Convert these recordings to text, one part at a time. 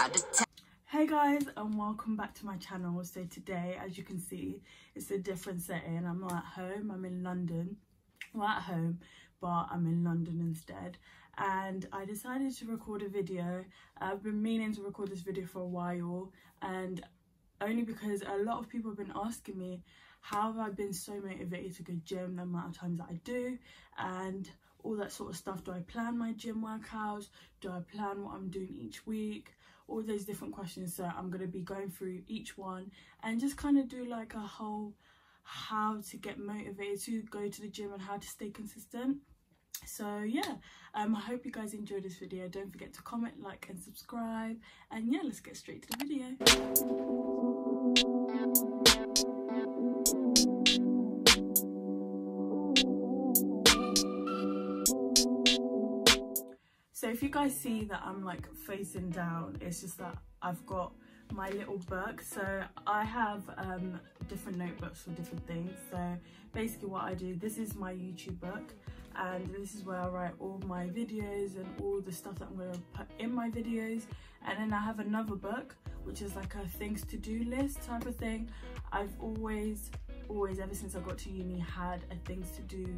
Hey guys, and welcome back to my channel. So today, as you can see, it's a different setting. I'm not at home, I'm in London. Well, at home, but I'm in London instead. And I decided to record a video. I've been meaning to record this video for a while, and only because a lot of people have been asking me how have I been so motivated to go gym, the amount of times that I do, and all that sort of stuff. Do I plan my gym workouts? Do I plan what I'm doing each week? All those different questions. So I'm going to be going through each one and just kind of do like a whole how to get motivated to go to the gym and how to stay consistent. So yeah, I hope you guys enjoyed this video. Don't forget to comment, like and subscribe, and yeah, let's get straight to the video. So if you guys see that I'm like facing down, it's just that I've got my little book. So I have different notebooks for different things. So basically what I do, this is my YouTube book, and this is where I write all my videos and all the stuff that I'm going to put in my videos. And then I have another book which is like a things to do list type of thing. I've always ever since I got to uni had a things to do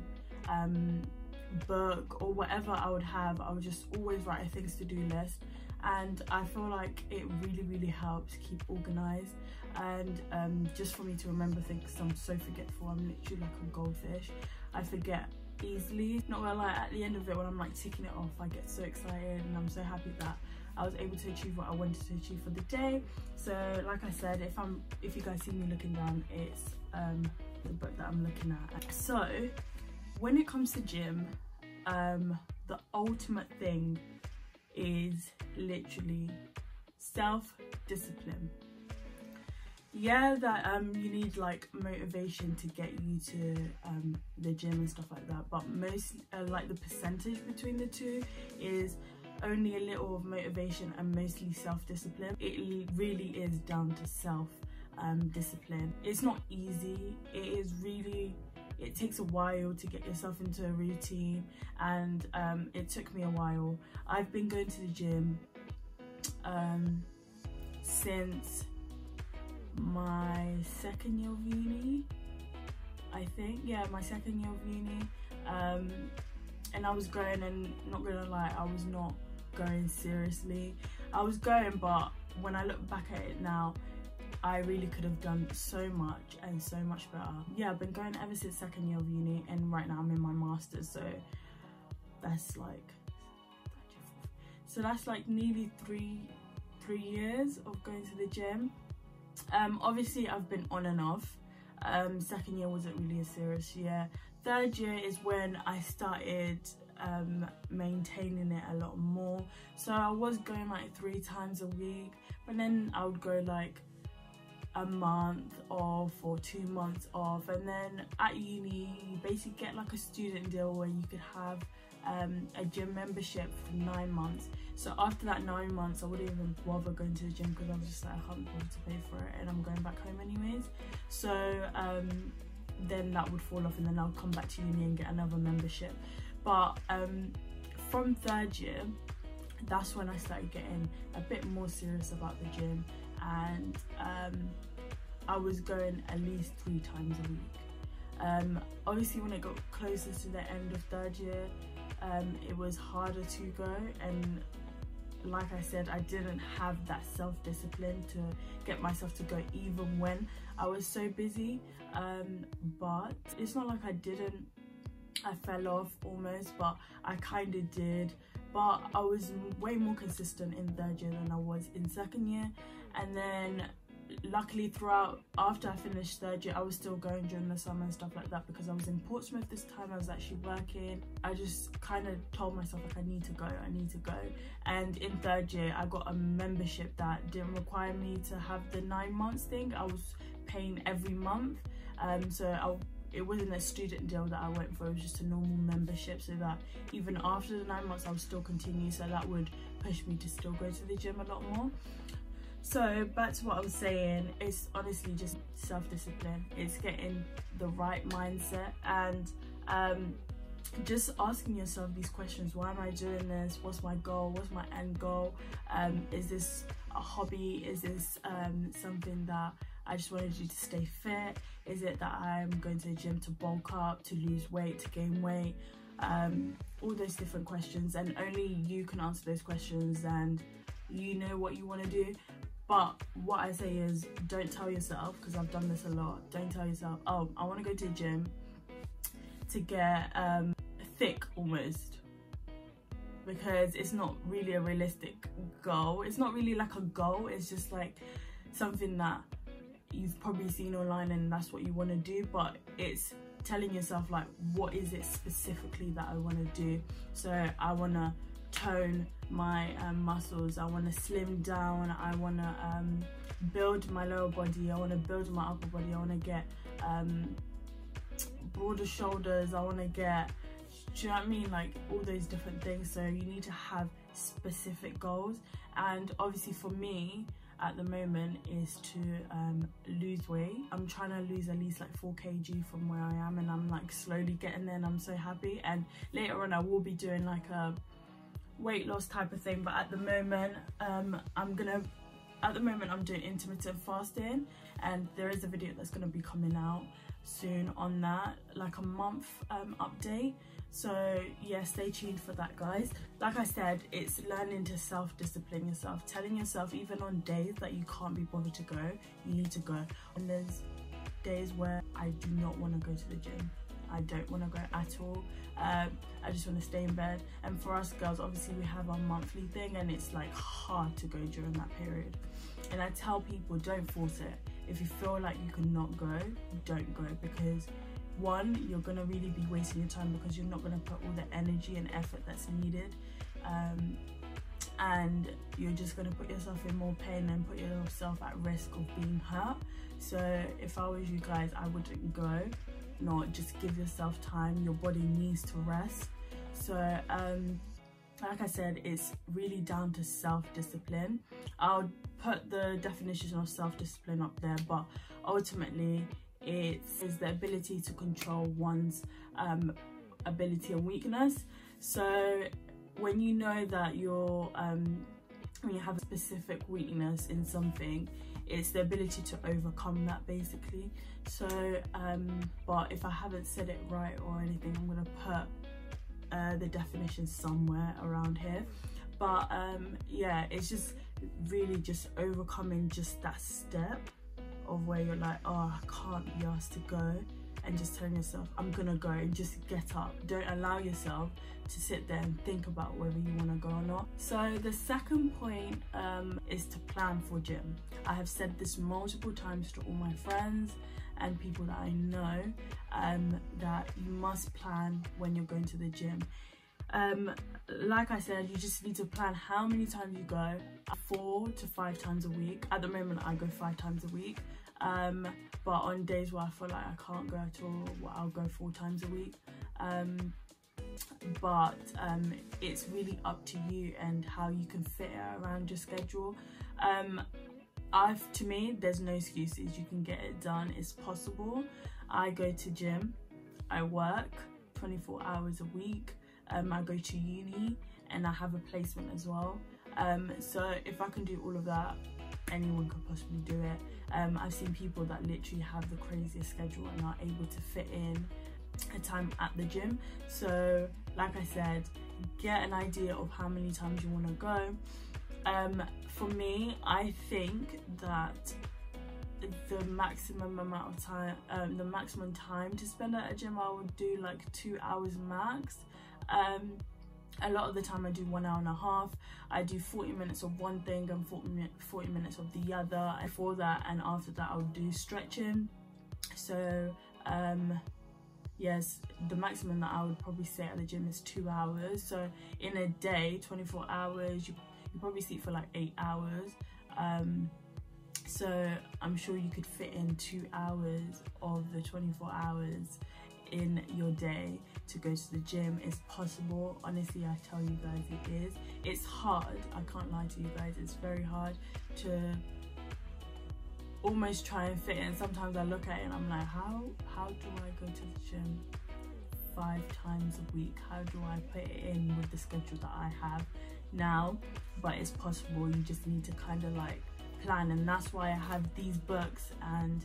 book, or whatever I would have, I would just always write a things to do list. And I feel like it really helps keep organized, and just for me to remember things, because I'm so forgetful. I'm literally like a goldfish. I forget easily. Not gonna lie, at the end of it, when I'm like ticking it off, I get so excited and I'm so happy that I was able to achieve what I wanted to achieve for the day. So like I said, if you guys see me looking down, it's the book that I'm looking at. So when it comes to gym, the ultimate thing is literally self-discipline. Yeah, that you need like motivation to get you to the gym and stuff like that, but most like the percentage between the two is only a little of motivation and mostly self-discipline. It really is down to self-discipline. It's not easy. It takes a while to get yourself into a routine, and it took me a while. I've been going to the gym since my second year of uni, I think. Yeah, my second year of uni. And I was going, and not gonna lie, I was not going seriously. I was going, but when I look back at it now, I really could have done so much and so much better. Yeah, I've been going ever since second year of uni, and right now I'm in my master's, so that's like nearly three years of going to the gym. Obviously I've been on and off. Second year wasn't really a serious year. Third year is when I started maintaining it a lot more. So I was going like 3 times a week, but then I would go like a month off or 2 months off. And then at uni you basically get like a student deal where you could have a gym membership for 9 months. So after that 9 months I wouldn't even bother going to the gym, because I was just like, I can't bother to pay for it and I'm going back home anyways. So then that would fall off, and then I'll come back to uni and get another membership. But from third year, that's when I started getting a bit more serious about the gym, and I was going at least 3 times a week. Obviously when it got closer to the end of third year, it was harder to go, and like I said, I didn't have that self-discipline to get myself to go even when I was so busy. But it's not like I fell off almost, but I kind of did. But I was way more consistent in third year than I was in second year. And then luckily after I finished third year, I was still going during the summer and stuff like that, because I was in Portsmouth this time. I was actually working. I just kind of told myself like, I need to go. And in third year I got a membership that didn't require me to have the 9 months thing. I was paying every month, it wasn't a student deal that I went for. It was just a normal membership, so that even after the 9 months I would still continue, so that would push me to still go to the gym a lot more. So back to what I was saying, it's honestly just self-discipline. It's getting the right mindset, and just asking yourself these questions. Why am I doing this? What's my goal? What's my end goal? Is this a hobby? Is this something that I just wanted you to stay fit? Is it that I'm going to the gym to bulk up, to lose weight, to gain weight? All those different questions, and only you can answer those questions, and you know what you want to do. But what I say is, don't tell yourself, because I've done this a lot, don't tell yourself, oh, I want to go to the gym to get thick almost, because it's not really a realistic goal. It's not really like a goal, it's just like something that you've probably seen online and that's what you want to do, but it's telling yourself like, what is it specifically that I want to do? So I want to tone my muscles, I want to slim down, I want to build my lower body, I want to build my upper body, I want to get broader shoulders, I want to get, do you know what I mean, like all those different things. So you need to have specific goals, and obviously for me at the moment is to lose weight. I'm trying to lose at least like 4 kg from where I am, and I'm like slowly getting there, and I'm so happy. And later on I will be doing like a weight loss type of thing, but at the moment I'm doing intermittent fasting, and there is a video that's going to be coming out soon on that, like a month update. So yeah, stay tuned for that, guys. Like I said, it's learning to self-discipline yourself, telling yourself even on days that you can't be bothered to go, you need to go. And there's days where I do not want to go to the gym, I don't want to go at all. I just want to stay in bed. And for us girls, obviously we have our monthly thing, and it's like hard to go during that period. And I tell people, don't force it. If you feel like you cannot go, don't go, because one, you're gonna really be wasting your time, because you're not gonna put all the energy and effort that's needed, and you're just gonna put yourself in more pain and put yourself at risk of being hurt. So if I was you guys, I wouldn't go. Not just give yourself time, your body needs to rest. So like I said, it's really down to self-discipline. I'll put the definition of self-discipline up there, but ultimately it is the ability to control one's ability and weakness. So when you know that you're when you have a specific weakness in something, it's the ability to overcome that basically. So but if I haven't said it right or anything, I'm gonna put the definition somewhere around here. But yeah, it's just really just overcoming just that step of where you're like, oh, I can't be asked to go, and just telling yourself, I'm gonna go, and just get up. Don't allow yourself to sit there and think about whether you want to go or not. So the second point is to plan for gym. I have said this multiple times to all my friends and people that I know, that you must plan when you're going to the gym. Like I said, you just need to plan how many times you go, 4 to 5 times a week. At the moment I go 5 times a week, but on days where I feel like I can't go at all, well, I'll go 4 times a week. But it's really up to you and how you can fit it around your schedule. To me, there's no excuses. You can get it done, it's possible. I go to gym, I work 24 hours a week, I go to uni, and I have a placement as well. So if I can do all of that, anyone could possibly do it. I've seen people that literally have the craziest schedule and are able to fit in a time at the gym. So like I said, get an idea of how many times you want to go. For me, I think that the maximum amount of time, the maximum time to spend at a gym, I would do like 2 hours max. A lot of the time I do 1.5 hours. I do 40 minutes of one thing and 40 minutes of the other. Before that and after that, I'll do stretching. So yes, the maximum that I would probably stay at the gym is 2 hours. So in a day, 24 hours, you probably sleep for like 8 hours. So I'm sure you could fit in 2 hours of the 24 hours in your day to go to the gym. It's possible. Honestly, I tell you guys, it is. It's hard. I can't lie to you guys. It's very hard to almost try and fit in. Sometimes I look at it and I'm like, how do I go to the gym 5 times a week? How do I put it in with the schedule that I have? now, but it's possible. You just need to kind of like plan, and that's why I have these books and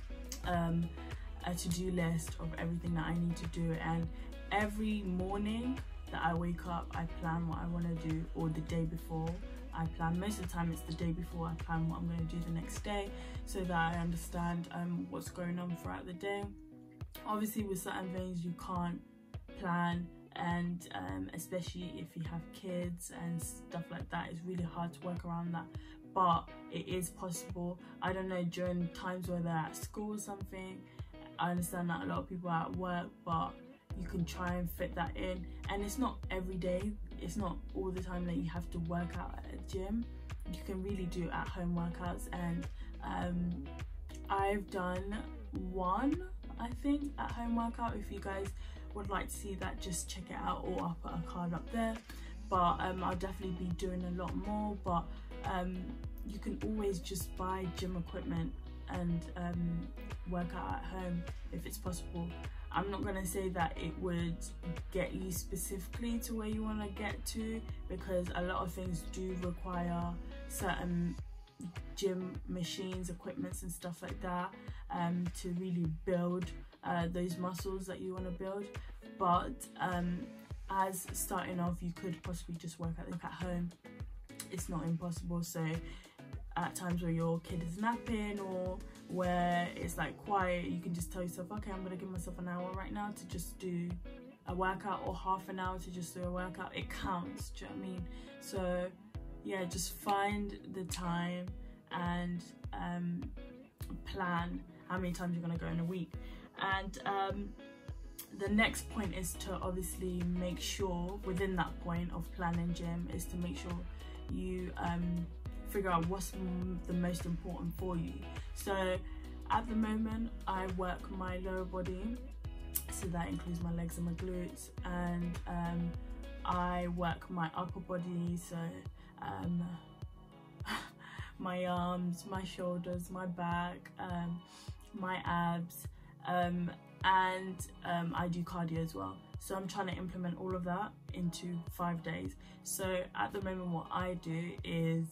a to-do list of everything that I need to do. And every morning that I wake up, I plan what I want to do, or the day before I plan. Most of the time it's the day before I plan what I'm going to do the next day, so that I understand what's going on throughout the day. Obviously with certain things you can't plan, and especially if you have kids and stuff like that, it's really hard to work around that, but it is possible. I don't know, during times where they're at school or something, I understand that a lot of people are at work, but you can try and fit that in. And it's not every day, it's not all the time that you have to work out at a gym. You can really do at-home workouts, and I've done one, I think, at-home workout. If you guys would like to see that, just check it out, or I'll put a card up there. But I'll definitely be doing a lot more. But you can always just buy gym equipment and work out at home if it's possible. I'm not going to say that it would get you specifically to where you want to get to, because a lot of things do require certain gym machines, equipments and stuff like that to really build those muscles that you want to build. But as starting off, you could possibly just work out at home. It's not impossible. So at times where your kid is napping, or where it's like quiet, you can just tell yourself, okay, I'm gonna give myself an hour right now to just do a workout, or half an hour to just do a workout. It counts, do you know what I mean? So yeah, just find the time and plan how many times you're gonna go in a week. And the next point is to obviously make sure, within that point of planning gym, is to make sure you figure out what's the most important for you. So at the moment I work my lower body, so that includes my legs and my glutes, and I work my upper body, so my arms, my shoulders, my back, my abs, and I do cardio as well. So I'm trying to implement all of that into 5 days. So at the moment what I do is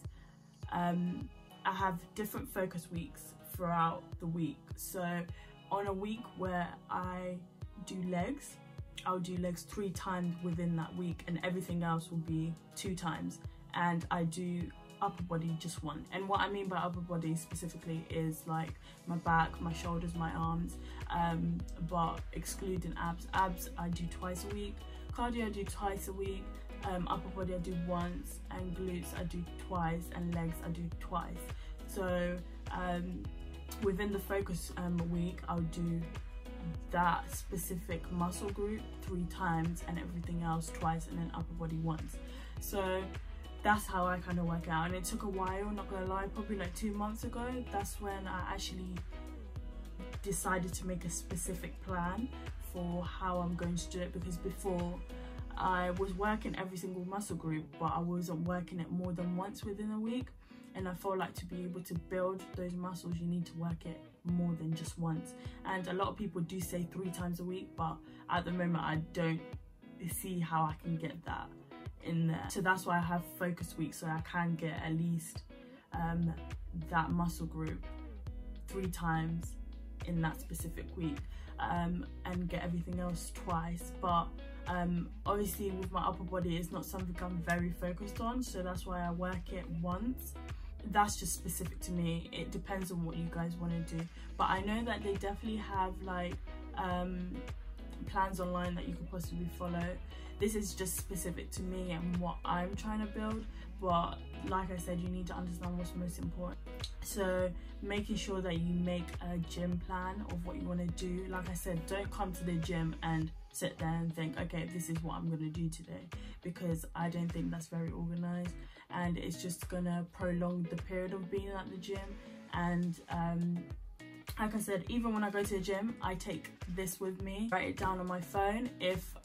I have different focus weeks throughout the week. So on a week where I do legs, I'll do legs 3 times within that week, and everything else will be 2 times. And I do upper body just 1. And what I mean by upper body specifically is like my back, my shoulders, my arms, but excluding abs. Abs I do twice a week, cardio I do twice a week, upper body I do once, and glutes I do twice, and legs I do twice. So within the focus week, I'll do that specific muscle group 3 times, and everything else twice, and then upper body once. So that's how I kind of work out. And it took a while, not gonna lie, probably like 2 months ago, that's when I actually decided to make a specific plan for how I'm going to do it. Because before, I was working every single muscle group, but I wasn't working it more than once within a week. And I felt like to be able to build those muscles, you need to work it more than just once. And a lot of people do say 3 times a week, but at the moment I don't see how I can get that in there. So that's why I have focus weeks, so I can get at least that muscle group 3 times in that specific week, and get everything else twice. But obviously with my upper body, it's not something I'm very focused on, so that's why I work it once. That's just specific to me. It depends on what you guys want to do, but I know that they definitely have like plans online that you could possibly follow. This is just specific to me and what I'm trying to build, but like I said, you need to understand what's most important. So making sure that you make a gym plan of what you want to do. Like I said, don't come to the gym and sit there and think, okay, this is what I'm going to do today, because I don't think that's very organized, and it's just gonna prolong the period of being at the gym. And like I said, even when I go to the gym, I take this with me, write it down on my phone if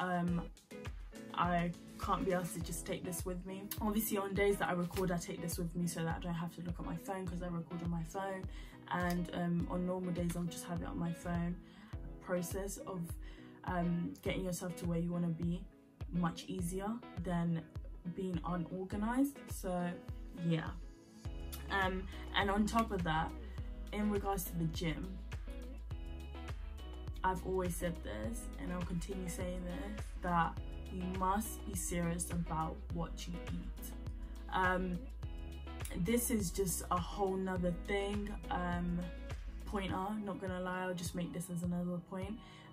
I can't be asked to just take this with me. Obviously on days that I record, I take this with me so that I don't have to look at my phone, because I record on my phone. And on normal days I'll just have it on my phone. Process of getting yourself to where you want to be much easier than being unorganized. So yeah. And on top of that, in regards to the gym, I've always said this, and I'll continue saying this, that you must be serious about what you eat. This is just a whole nother thing, pointer, not gonna lie, I'll just make this as another point.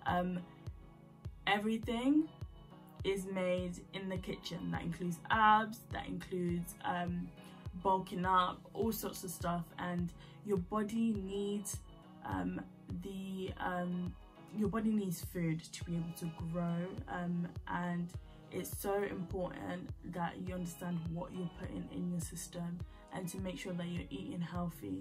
Everything is made in the kitchen. That includes abs, that includes bulking up, all sorts of stuff, and your body needs your body needs food to be able to grow, and it's so important that you understand what you're putting in your system and to make sure that you're eating healthy.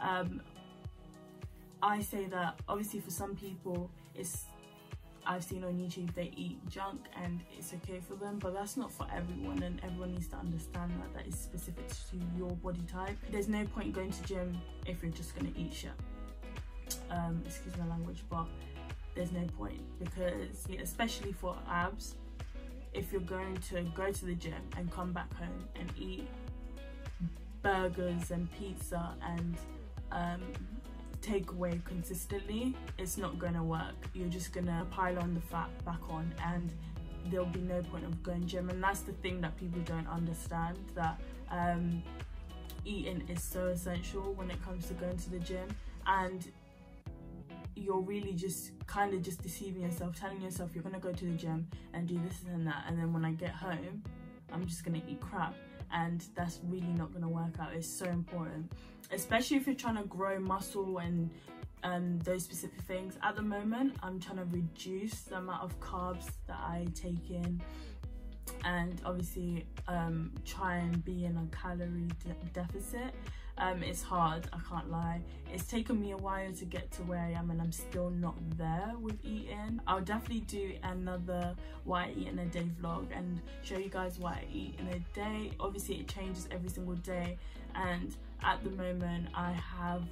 I say that obviously for some people, I've seen on YouTube they eat junk and it's okay for them, but that's not for everyone, and everyone needs to understand that is specific to your body type. There's no point going to gym if you're just gonna eat shit. Excuse my language, but there's no point, because especially for abs, if you're going to go to the gym and come back home and eat burgers and pizza and takeaway consistently, it's not gonna work. You're just gonna pile on the fat back on, and there'll be no point of going gym. And that's the thing that people don't understand, that eating is so essential when it comes to going to the gym, and you're really just kind of just deceiving yourself, telling yourself you're gonna go to the gym and do this and that, and then when I get home I'm just gonna eat crap, and that's really not gonna work out. It's so important, especially if you're trying to grow muscle and those specific things. At the moment I'm trying to reduce the amount of carbs that I take in, and obviously try and be in a calorie deficit. It's hard, I can't lie. It's taken me a while to get to where I am, and I'm still not there with eating. I'll definitely do another what I eat in a day vlog and show you guys what I eat in a day. Obviously it changes every single day, and at the moment I have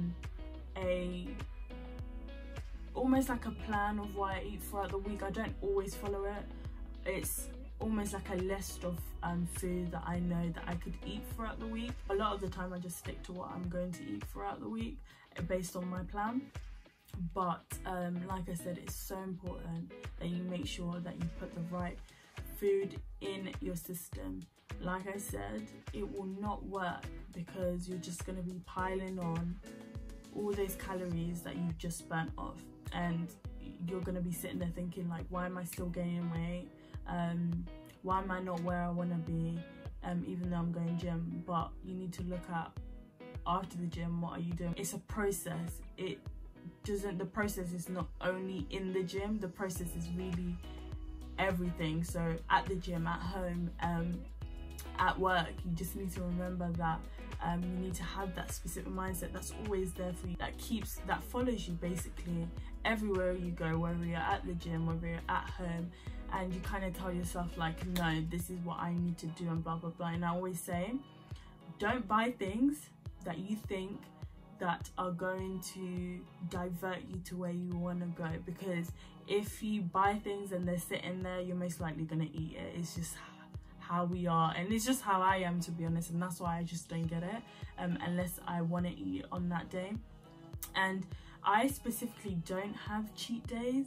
almost like a plan of what I eat throughout the week. I don't always follow it. It's almost like a list of food that I know that I could eat throughout the week. A lot of the time I just stick to what I'm going to eat throughout the week based on my plan. But like I said, it's so important that you make sure that you put the right food in your system. Like I said, it will not work because you're just going to be piling on all those calories that you've just burnt off, and you're going to be sitting there thinking like, why am I still gaining weight? Why am I not where I want to be, even though I'm going gym? But you need to look at, after the gym, what are you doing? It's a process. The process is not only in the gym, the process is really everything. So at the gym, at home, at work, you just need to remember that you need to have that specific mindset that's always there for you, that follows you basically everywhere you go, whether you're at the gym, whether you're at home, and you kind of tell yourself like, no, this is what I need to do, and blah blah blah. And I always say, don't buy things that you think that are going to divert you to where you want to go, because if you buy things and they're sitting there, you're most likely going to eat it. It's just how we are, and it's just how I am, to be honest, and that's why I just don't get it unless I want to eat on that day. And I specifically don't have cheat days.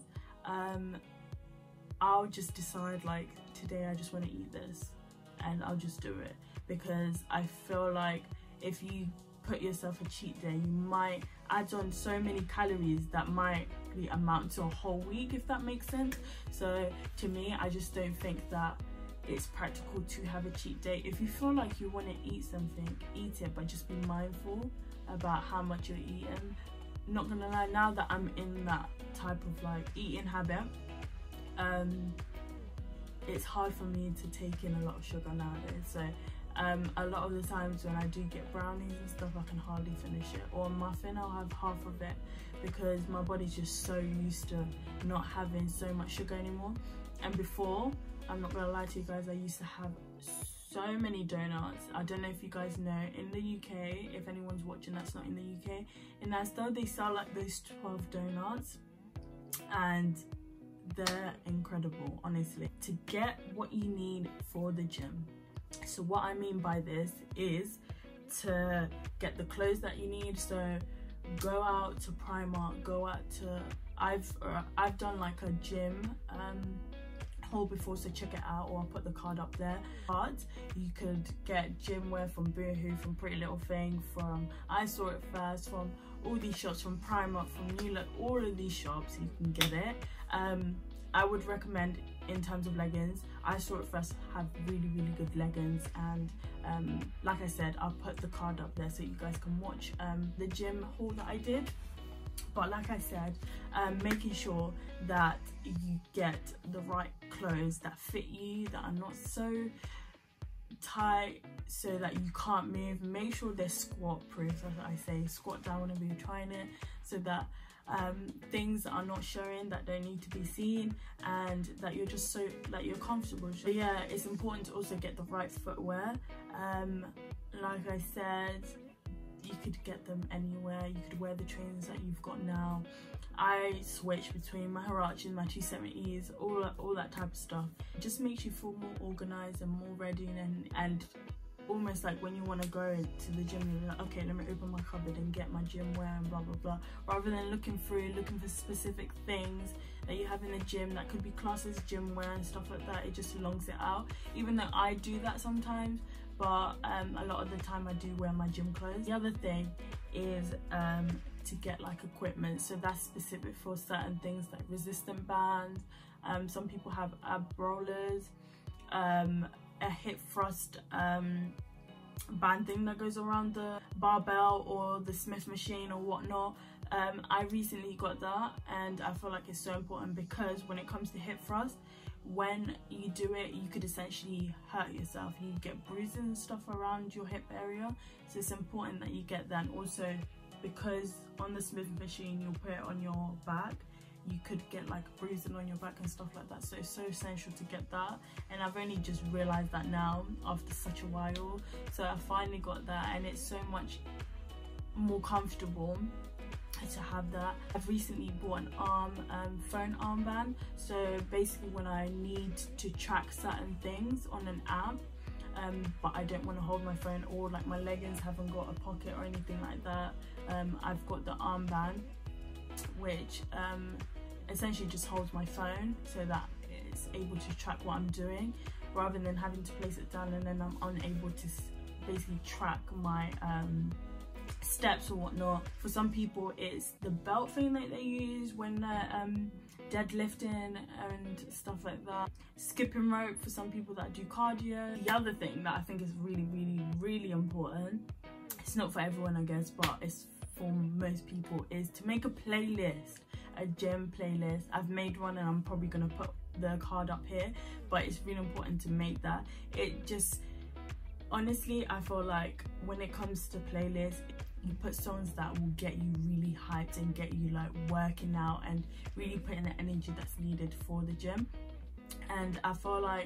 I'll just decide like, today I just want to eat this, and I'll just do it, because I feel like if you put yourself a cheat day, you might add on so many calories that might amount to a whole week, if that makes sense. So to me, I just don't think that it's practical to have a cheat day. If you feel like you want to eat something, eat it, but just be mindful about how much you're eating. Not gonna lie, now that I'm in that type of like eating habit, it's hard for me to take in a lot of sugar nowadays. So a lot of the times when I do get brownies and stuff, I can hardly finish it, or a muffin, I'll have half of it, because my body's just so used to not having so much sugar anymore. And before, I'm not gonna lie to you guys, I used to have so many donuts. I don't know if you guys know, in the UK, if anyone's watching that's not in the UK, in Asda they sell like those 12 donuts, and they're incredible, honestly, to get what you need for the gym. So what I mean by this is to get the clothes that you need. So go out to Primark, go out to, I've done like a gym haul before, so check it out, or I'll put the card up there. But you could get gym wear from Boohoo, from Pretty Little Thing, from I Saw It First, from all these shops, from Primark, from New Look, all of these shops you can get it. I would recommend, in terms of leggings, I Saw It First have really good leggings, and like I said, I'll put the card up there so you guys can watch the gym haul that I did. But like I said, making sure that you get the right clothes that fit you, that are not so tight so that you can't move. Make sure they're squat proof, as I say, squat down whenever you're trying it, so that things that are not showing, that don't need to be seen, and that you're just so that you're comfortable. So yeah, it's important to also get the right footwear. Like I said, you could get them anywhere. You could wear the trainers that you've got now. I switch between my Huaraches, my 270s, all that type of stuff. It just makes you feel more organized and more ready, and almost like when you want to go to the gym, you're like, okay, let me open my cupboard and get my gym wear and blah blah blah, rather than looking for specific things that you have in the gym that could be classed as gym wear and stuff like that. It just longs it out, even though I do that sometimes, but a lot of the time I do wear my gym clothes. The other thing is to get like equipment, so that's specific for certain things like resistant bands. Some people have ab rollers, a hip thrust band thing that goes around the barbell or the Smith machine or whatnot. I recently got that, and I feel like it's so important, because when it comes to hip thrust, when you do it, you could essentially hurt yourself. You get bruises and stuff around your hip area, so it's important that you get that. And also, because on the Smith machine you'll put it on your back, you could get like bruising on your back and stuff like that, so it's so essential to get that. And I've only just realized that now after such a while, so I finally got that, and it's so much more comfortable to have that. I've recently bought an phone armband, so basically when I need to track certain things on an app, but I don't want to hold my phone, or like my leggings haven't got a pocket or anything like that, I've got the armband, which essentially just holds my phone so that it's able to track what I'm doing, rather than having to place it down and then I'm unable to basically track my steps or whatnot. For some people it's the belt thing that they use when they're deadlifting and stuff like that. Skipping rope for some people that do cardio. The other thing that I think is really important, it's not for everyone I guess, but it's for most people, is to make a playlist, a gym playlist. I've made one and I'm probably gonna put the card up here, but it's really important to make that. It just, honestly, I feel like when it comes to playlists, you put songs that will get you really hyped and get you like working out and really putting the energy that's needed for the gym. And I feel like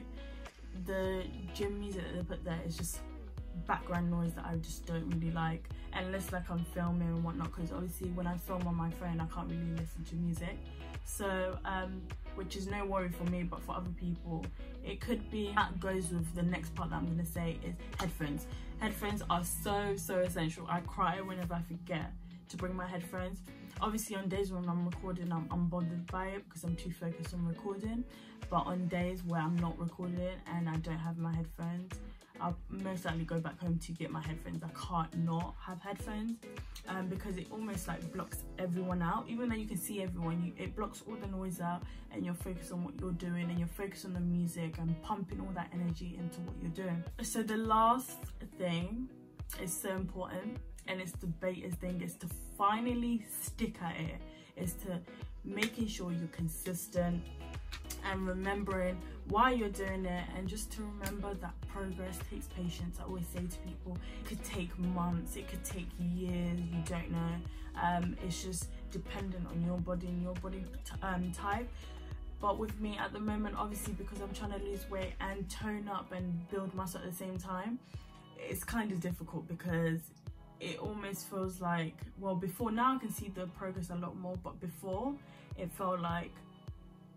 the gym music that they put there is just background noise that I just don't really like, unless like I'm filming and whatnot, because obviously when I film on my phone I can't really listen to music, so which is no worry for me, but for other people it could be. That goes with the next part that I'm going to say, is headphones. Headphones are so essential. I cry whenever I forget to bring my headphones. Obviously on days when I'm recording I'm unbothered by it because I'm too focused on recording, but on days where I'm not recording and I don't have my headphones, I'll most likely go back home to get my headphones. I can't not have headphones because it almost like blocks everyone out. Even though you can see everyone, it blocks all the noise out, and you're focused on what you're doing and you're focused on the music and pumping all that energy into what you're doing. So the last thing is so important, and it's the biggest thing, is to finally stick at it, is to making sure you're consistent and remembering why you're doing it, and just to remember that progress takes patience. I always say to people, it could take months, it could take years, you don't know. It's just dependent on your body and your body type. But with me at the moment, obviously because I'm trying to lose weight and tone up and build muscle at the same time, it's kind of difficult, because it almost feels like, well, before, now I can see the progress a lot more, but before it felt like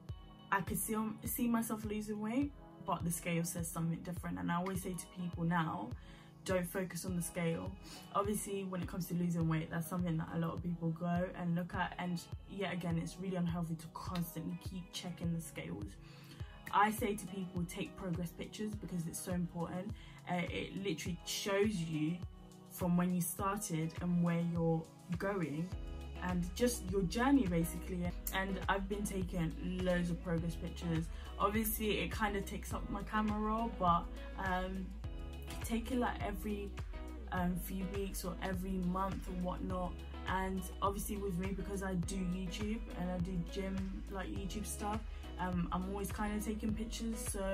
I could see myself losing weight, but the scale says something different. And I always say to people now, don't focus on the scale. Obviously, when it comes to losing weight, that's something that a lot of people go and look at, and yet again, it's really unhealthy to constantly keep checking the scales. I say to people, take progress pictures, because it's so important. It literally shows you from when you started and where you're going, and just your journey basically. And I've been taking loads of progress pictures. Obviously it kind of takes up my camera roll, but take it like every few weeks or every month or whatnot. And obviously with me, because I do YouTube and I do gym like YouTube stuff, I'm always kind of taking pictures. So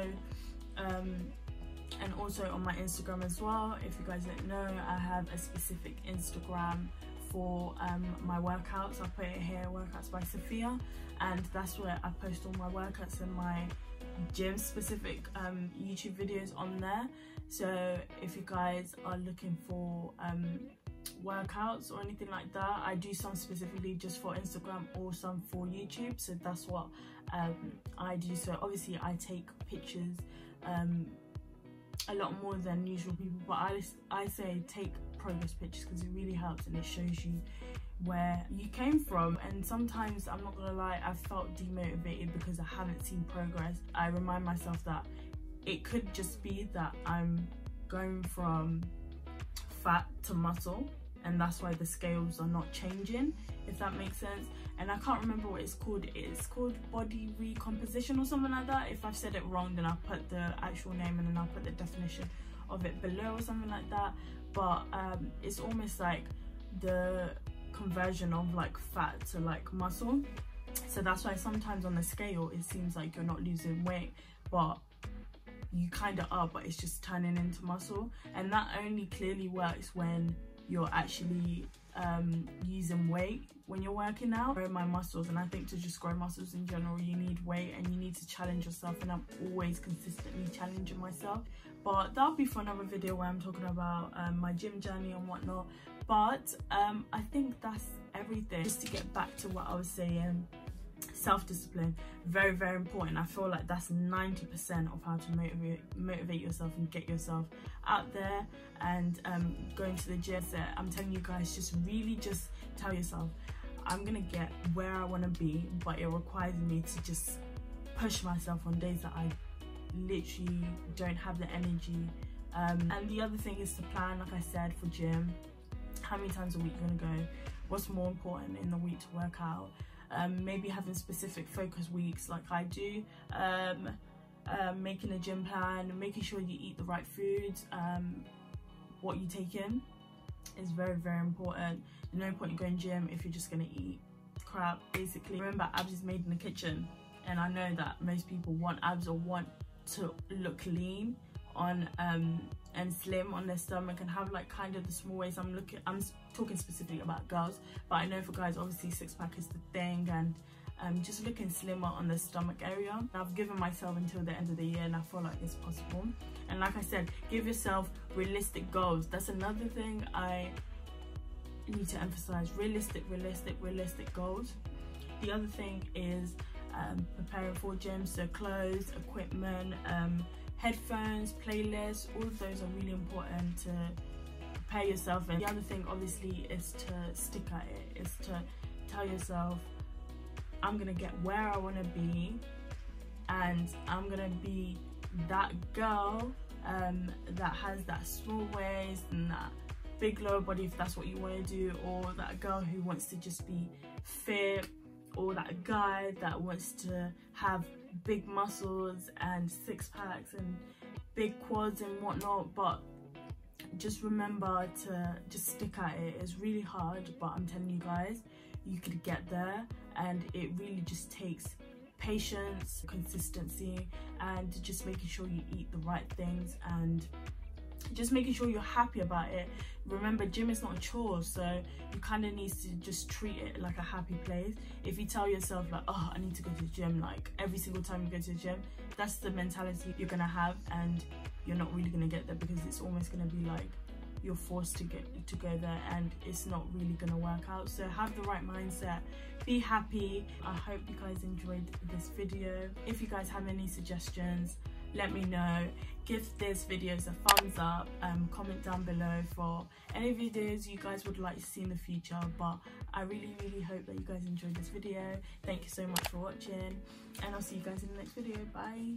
and also on my Instagram as well. If you guys don't know, I have a specific Instagram for my workouts. I put it here, Workouts by Safiya, and that's where I post all my workouts and my gym specific YouTube videos on there. So if you guys are looking for workouts or anything like that, I do some specifically just for Instagram or some for YouTube. So that's what I do. So obviously I take pictures a lot more than usual people, but I say take progress pictures, because it really helps and it shows you where you came from. And sometimes, I'm not gonna lie, I felt demotivated because I haven't seen progress. I remind myself that it could just be that I'm going from fat to muscle, and that's why the scales are not changing, if that makes sense. And I can't remember what it's called. It's called body recomposition or something like that. If I've said it wrong, then I'll put the actual name and then I'll put the definition of it below or something like that. But it's almost like the conversion of like fat to like muscle. So that's why sometimes on the scale it seems like you're not losing weight, but you kind of are, but it's just turning into muscle. And that only clearly works when you're actually using weight when you're working out. Grow my muscles, and I think to just grow muscles in general, you need weight and you need to challenge yourself, and I'm always consistently challenging myself. But that'll be for another video where I'm talking about my gym journey and whatnot. But I think that's everything. Just to get back to what I was saying, self-discipline, very, very important. I feel like that's 90% of how to motivate yourself and get yourself out there and going to the gym. So I'm telling you guys, just really just tell yourself, I'm gonna get where I want to be, but it requires me to just push myself on days that I literally don't have the energy. And the other thing is to plan, like I said, for gym. How many times a week you're gonna go, what's more important in the week to work out. Maybe having specific focus weeks like I do, making a gym plan, making sure you eat the right foods, what you take in is very, very important. No point in going gym if you're just going to eat crap, basically. Remember, abs is made in the kitchen, and I know that most people want abs or want to look lean on and slim on their stomach and have like kind of the small waist. I'm talking specifically about girls, but I know for guys, obviously six-pack is the thing, and just looking slimmer on the stomach area. I've given myself until the end of the year, and I feel like it's possible. And like I said, give yourself realistic goals. That's another thing I need to emphasize. Realistic goals. The other thing is preparing for gym, so clothes, equipment, headphones, playlists, all of those are really important to prepare yourself. And the other thing obviously is to stick at it, is to tell yourself, I'm gonna get where I want to be, and I'm gonna be that girl that has that small waist and that big lower body, if that's what you want to do, or that girl who wants to just be fit, or that guy that wants to have big muscles and six-packs and big quads and whatnot. But just remember to just stick at it. It's really hard, but I'm telling you guys, you could get there, and it really just takes patience, consistency, and just making sure you eat the right things and just making sure you're happy about it. Remember, gym is not a chore, so you kind of need to just treat it like a happy place. If you tell yourself like, oh, I need to go to the gym like every single time you go to the gym, that's the mentality you're gonna have, and you're not really gonna get there, because it's almost gonna be like you're forced to go there and it's not really gonna work out. So have the right mindset, be happy. I hope you guys enjoyed this video. If you guys have any suggestions, let me know. Give this videos a thumbs up, comment down below for any videos you guys would like to see in the future. But I really hope that you guys enjoyed this video. Thank you so much for watching, and I'll see you guys in the next video. Bye.